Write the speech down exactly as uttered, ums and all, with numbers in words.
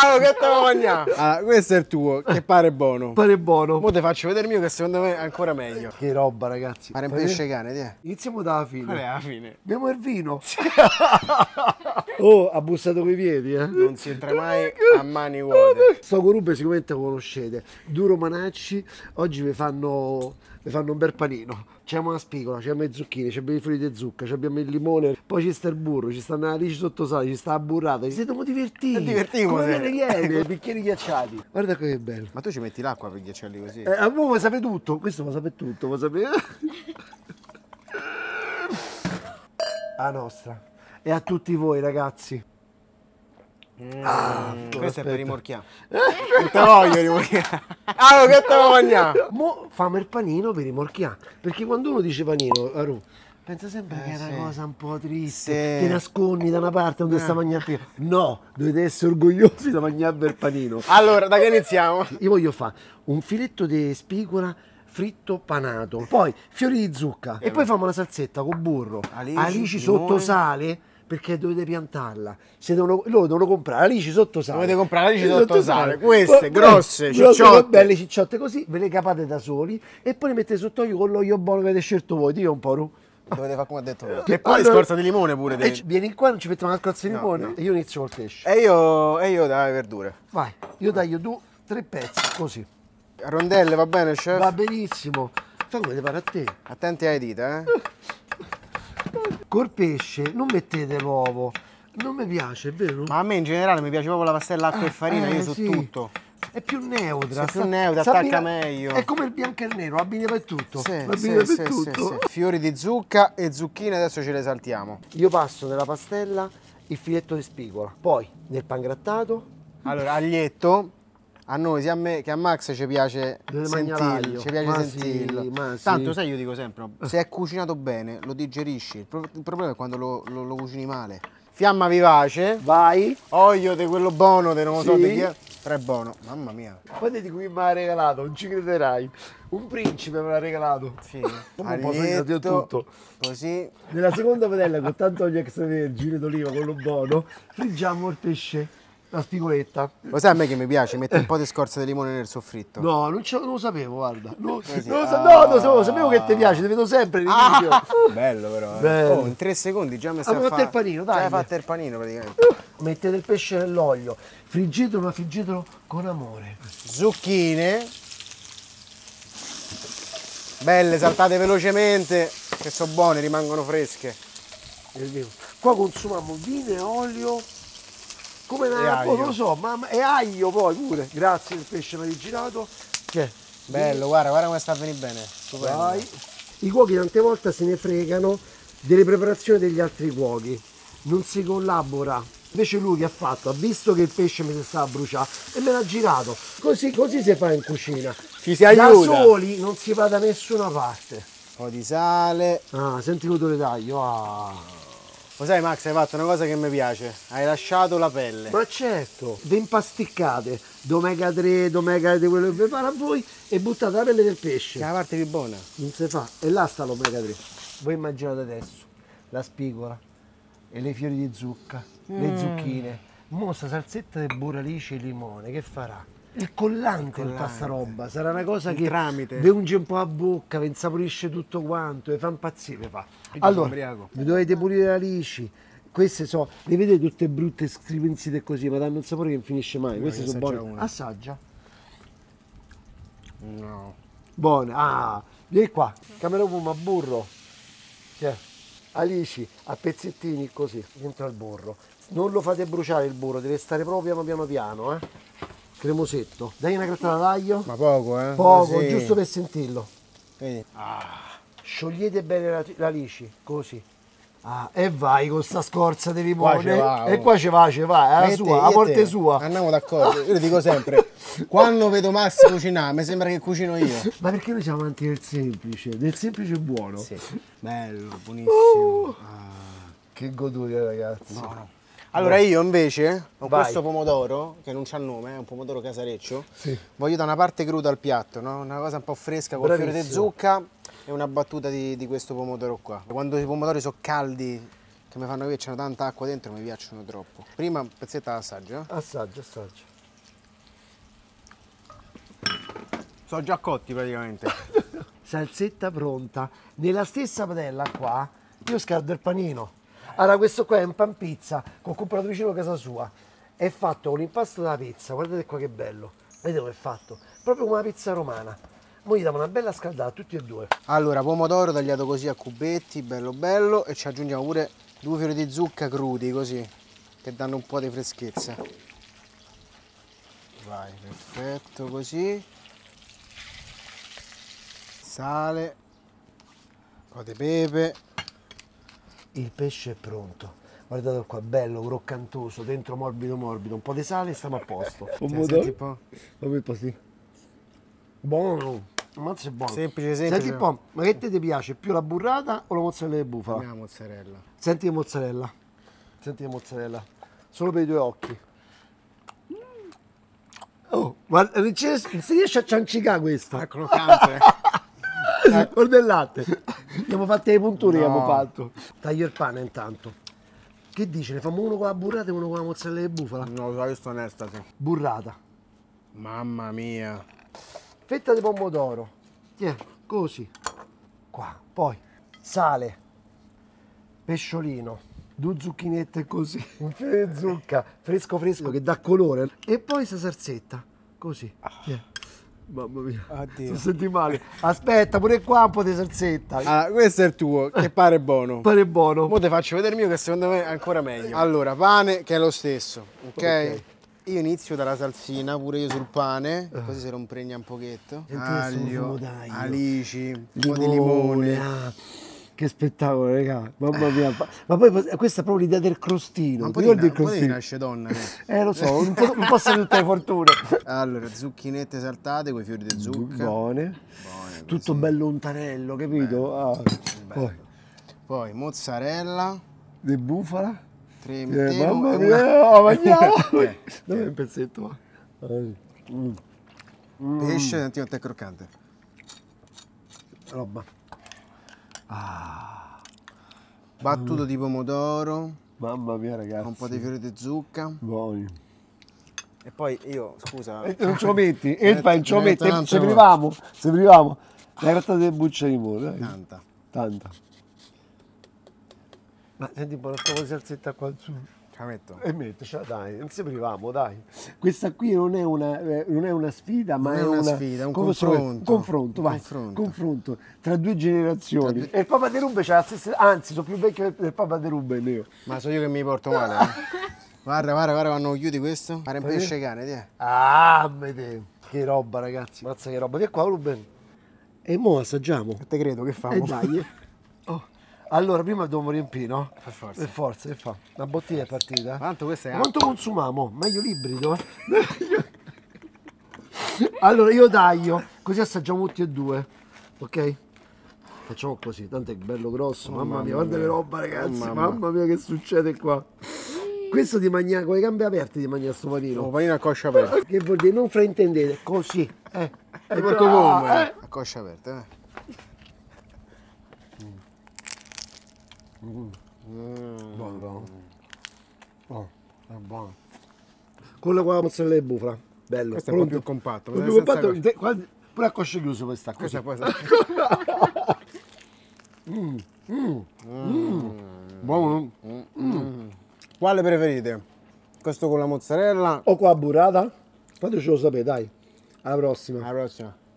Ah, che te voglia! Ah, questo è il tuo, che pare buono. Pare buono. Mo te faccio vedere il mio che secondo me è ancora meglio. Che roba, ragazzi. Pare un pesce cane, ti è. Iniziamo dalla fine. Qual è la fine? Abbiamo il vino. Oh, ha bussato coi piedi, eh. Non si entra mai a mani vuote. Sto corube sicuramente lo conoscete. Duro Manacci, oggi vi fanno, vi fanno un bel panino. C'è una spigola, c'è le zucchine, c'è i frutti di zucca, abbiamo il limone, poi ci sta il burro, ci stanno le alici sotto sale, ci sta la burrata. Ci siamo divertiti. Ci divertiamo, come sì. viene ieri, i bicchieri ghiacciati. Guarda che bello. Ma tu ci metti l'acqua per ghiacciarli così? Eh, a voi lo sapete tutto, questo lo sapete tutto, lo sapete. A nostra. E a tutti voi, ragazzi. Mm, Ah, questo aspetta. è per rimorchiare. Non te voglio rimorchiare. Ah, che te voglia! Mo famo il panino per rimorchiare. Perché quando uno dice panino, Aru, pensa sempre Eh, che è una sì. cosa un po' triste. Sì. Ti nascondi da una parte dove Eh. sta mangiando prima. No, dovete essere orgogliosi da mangiare il panino. Allora, da che iniziamo? Io voglio fare un filetto di spigola fritto panato, poi fiori di zucca e poi famo una salsetta con burro, Alici, alici limone. sotto sale. Perché dovete piantarla, se devono, loro devono comprare alici sotto sale. Dovete comprare alici Eh, sotto sale, queste, Poi- grosse, eh, grosse, cicciotte. belle cicciotte così, ve le capate da soli e poi le mettete sott'olio con l'olio buono che avete scelto voi, dio un po'. Ru. Dovete fare come ha detto lui. E poi Allora- scorza di limone pure. E devi- ci- vieni qua, non ci mettiamo una scorza di No, limone no. e io inizio col pesce. E io, e io dai verdure. Vai, io taglio due, tre pezzi, così. A rondelle va bene, chef? Va benissimo. Fa come ti pare a te. Attenti alle dita, eh. Col pesce non mettete l'uovo. Non mi piace, è vero? Ma a me in generale mi piace proprio la pastella acqua e farina, Eh, io su sì. tutto. È più neutra. Sì, più sta- neutra, sta attacca abbina- meglio. È come il bianco e il nero, abbina per tutto. Sì, abbina sì, per sì, sì, tutto. sì. Fiori di zucca e zucchine adesso ce le saltiamo. Io passo nella pastella il filetto di spigola, poi nel pangrattato. Allora, aglietto. A noi, sia a me che a Max ci piace Deve sentirlo, mangiare ci piace l'aglio. Ma sentirlo. sì, ma sì. Tanto sai, io dico sempre, se è cucinato bene, lo digerisci. Il, pro- il problema è quando lo, lo- lo cucini male. Fiamma vivace, Vai. olio di quello buono, di non lo so Sì. di chi è. Tre buono, mamma mia. Guarda di cui mi ha regalato, non ci crederai. Un principe me l'ha regalato. Sì, Come un po' segnato io aglietto, tutto. così. Nella seconda padella con tanto olio extravergine d'oliva, quello buono, friggiamo il pesce, la spigoletta. Lo sai a me che mi piace? Mettere un po' di scorza di limone nel soffritto. No, non, ce- non lo sapevo, guarda. No, Così. non lo sa- no, non lo sapevo, sapevo che ti piace, ti vedo sempre nei video. Bello però. eh. Bello. Oh, in tre secondi già mi stai Abbiamo a fatto fare. il panino, dai. Già hai fatto il panino praticamente. Mettete il pesce nell'olio, friggetelo, ma friggetelo con amore. Zucchine. Belle, saltate velocemente, che sono buone, rimangono fresche. È vero. Qua consumiamo vino e olio, come E una, aglio. non lo so, ma e aglio poi pure. Grazie del pesce mariginato. Che è? Bello, guarda, guarda come sta a venire bene. Stupendo. Vai. I cuochi tante volte se ne fregano delle preparazioni degli altri cuochi, non si collabora. Invece lui che ha fatto? Ha visto che il pesce mi si stava a bruciare e me l'ha girato. Così, così si fa in cucina. Ci si Da aiuta. soli non si va da nessuna parte. Un po' di sale. Ah, senti l'odore d'aglio. Ah. Lo sai Max, hai fatto una cosa che mi piace. Hai lasciato la pelle. Ma certo, ve impasticcate d'omega tre, d'omega di quello che prepara a voi e buttate la pelle del pesce. Che è la parte più buona. Non si fa. E là sta l'omega tre. Voi immaginate adesso la spigola e le fiori di zucca, le zucchine. Mo sta salsetta di burralice e limone, che farà? Il collante tutta sta roba, sarà una cosa Il che tramite. vi unge un po' a bocca, vi insaporisce tutto quanto, vi fa impazzire, fa. sono Allora, ubriaco. vi dovete pulire le alici. Queste so, le vedete tutte brutte, scrivenzite così, ma danno un sapore che non finisce mai. Queste ne sono assaggia buone. una. Assaggia. No. Buone. Ah, vieni qua. Camera Puma, burro. Che è? Alici a pezzettini così, dentro al burro. Non lo fate bruciare il burro, deve stare proprio piano piano piano, eh. Cremosetto. Dai una grattata d'aglio. Ma poco, eh? Poco, Così. giusto per sentirlo. Vedi? Sciogliete bene la- l'alici, così. Ah, e vai con sta scorza di Qua limone. ce va, oh. E qua ci va, ci va, è la E sua, te, la e morte te. sua. Andiamo d'accordo. Io lo dico sempre. Quando vedo Max cucinare, mi sembra che cucino io. Ma perché noi siamo amanti del semplice? Del semplice buono. Sì. Bello, buonissimo. Ah. Che goduria, ragazzi. Buono. Allora io invece, con Vai. questo pomodoro, che non c'ha nome, è un pomodoro casareccio, Sì. voglio dare una parte cruda al piatto, no? Una cosa un po' fresca con fiore di Bravissimo. zucca e una battuta di, di questo pomodoro qua. Quando i pomodori sono caldi, che mi fanno capire che c'è tanta acqua dentro, mi piacciono troppo. Prima un pezzetto all'assaggio, eh? Assaggia, assaggia. Sono già cotti praticamente. Salsetta pronta. Nella stessa padella qua, io scaldo il panino. Allora, questo qua è un pan pizza che ho comprato vicino a casa sua. È fatto con l'impasto della pizza, guardate qua che bello. Vedete come è fatto? Proprio come una pizza romana. Mo gli diamo una bella scaldata, tutti e due. Allora, pomodoro tagliato così a cubetti, bello bello. E ci aggiungiamo pure due fiori di zucca crudi, così, che danno un po' di freschezza. Vai, perfetto, così. Sale, un po' di pepe. Il pesce è pronto. Guardate qua, bello, croccantoso, dentro morbido morbido. Un po' di sale e stiamo a posto. Senti, senti un po'. Fammi così. Buono. Ammazza è buono. Semplice, semplice. Senti un po', ma che te ti piace? Più la burrata o la mozzarella di bufala? La mozzarella. Senti che mozzarella. Senti che mozzarella. Solo per i tuoi occhi. Oh, ma non ci- non si riesce a ciancicare questa. È croccante. Guarda il latte. Abbiamo fatto le punture, No. abbiamo fatto. Taglio il pane intanto. Che dici? Ne facciamo uno con la burrata e uno con la mozzarella di bufala? Non lo so, io sto onesta, sì. Burrata. Mamma mia. Fetta di pomodoro. Tiè, così. Qua. Poi sale. Pesciolino. Due zucchinette così. Un filo di zucca. Fresco fresco che dà colore. E poi sta salsetta. Così. Tiè. Mamma mia. Oddio. Mi senti male. Aspetta, pure qua un po' di salsetta. Allora, questo è il tuo, che pare buono. Pare buono. Ora ti faccio vedere il mio che secondo me è ancora meglio. Allora, pane che è lo stesso, ok? Ok. Io inizio dalla salsina, pure io sul pane, così si rompregna un pochetto. Senti questo Aglio, profumo d'aglio. alici, un po' di limone. Ah, che spettacolo, raga. Mamma mia. Ma poi questa è proprio l'idea del crostino. Ma un Ti po' di, ricordi il un po' di crostino? nasce donna. che- Eh, lo so, un po', un po' sa tutte le fortune. Allora, zucchinette saltate con i fiori di zucca. Buone. Buone Tutto così. bello untarello, capito? Ah, poi, Poi mozzarella, di bufala. tre Eh, mettemo mamma e mia, una- oh, mangiamo. Eh, Dov'è un pezzetto? Va? Eh, mm, pesce, senti quanto è croccante. roba. Battuto di pomodoro, Mamma mia, ragazzi. un po' di fiori di zucca. Buoni. E poi io, scusa, E non ce lo metti? E fai, non ce lo Eh, metti? tanto Se no. privamo, se privamo. Dai, gratta delle bucce di muro, dai. tanta. Tanta. Ma senti un po' una po' di salsetta qua su. Ce la metto. E mettecela, dai, non si privamo, dai. Questa qui non è una, eh, non è una sfida, ma Non è è una una sfida, è un come si chiama? confronto. Un confronto, vai. Confronto. Confronto tra due generazioni. Tra due- E il Papa De Rubbe c'ha la stessa, anzi, sono più vecchio del Papa De Rubbe io. Ma so io che mi porto male, eh. Guarda, guarda, guarda quando chiudi questo. Pare un pesce cane, ti è. Ah, vede. Che roba, ragazzi. Mazza che roba. Che qua, Ruben? E mo assaggiamo. Te credo, che E famo? dai. Oh. Allora, prima dobbiamo riempire, no? Per forza. Per forza, che fa? La bottiglia è partita? Tanto questo è Ma quanto consumiamo? Meglio l'ibrido? Allora io taglio, così assaggiamo tutti e due, ok? Facciamo così, tanto è bello grosso, mamma, Mamma mia, guarda mia. che roba ragazzi, Mamma. mamma mia che succede qua. Questo di mangiare con le gambe aperte di mangiare sto panino. un panino a coscia aperta. Che vuol dire? Non fraintendete, così. Eh. Ti porto Ah, come? eh. A coscia aperta, eh. Buono, buono. Oh, è buono. Quello con la mozzarella di bufala. Bello. Questo è un po' pronto? più compatto. Più senza compatto, coscia. te- guarda, pure a cosce chiuse questa Questa così. poi Buono. Quale preferite? Questo con la mozzarella? O qua burrata? Fatecelo sapere, dai. Alla prossima. Alla prossima.